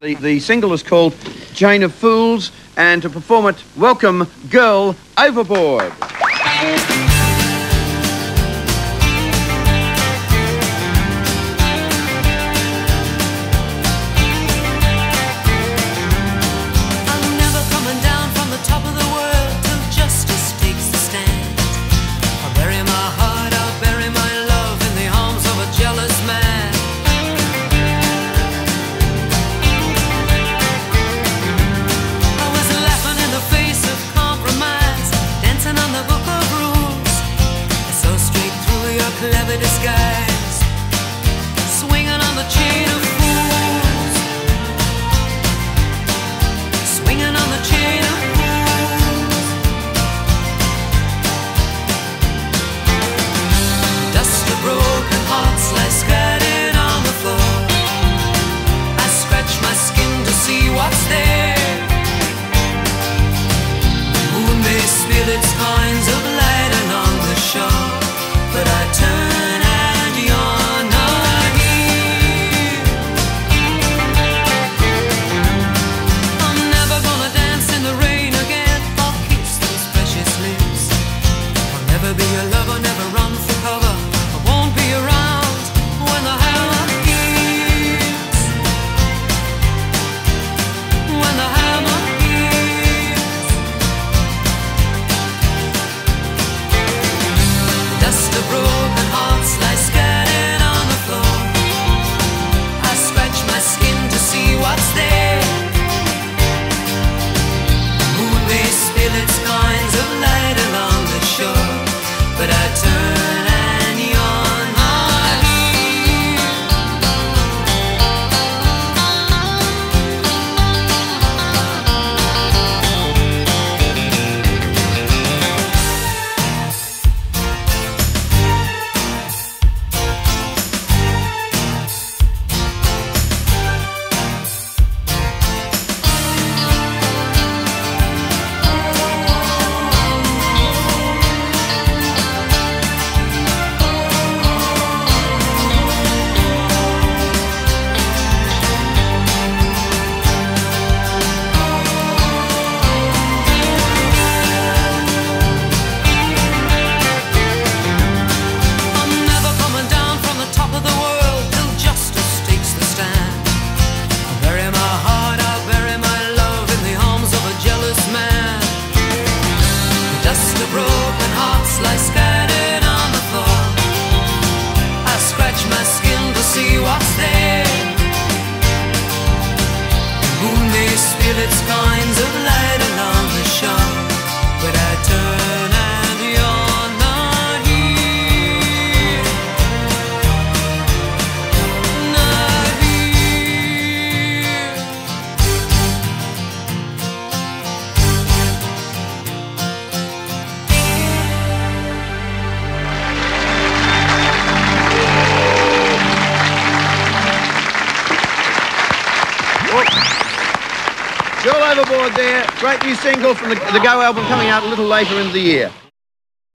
The single is called Chain of Fools, and to perform it, welcome girl Overboard. Clever disguise, swinging on the chain of fools, swinging on the chain of fools. Dust of broken hearts lie scattered on the floor. I scratch my skin to see what's there. The moon may spill its kinds of light along the shore, but I turn and you're not here. I'm never gonna dance in the rain again, or kiss those precious lips. I'll never be your lover, never run for cover. I won't be around when the hammer hits. When the hammer hits. The dust of broken hearts lie scattered on the floor. I scratch my skin to see what's there. The moon may spill its kinds of light along the shore, but I turn and you're not here. Broken hearts lie scattered on the floor. I scratch my skin to see what's there. The moon may spill its kinds of light along the shore, but I turn and you're not here. Not here. Girl Overboard there, great new single from the Go album coming out a little later in the year.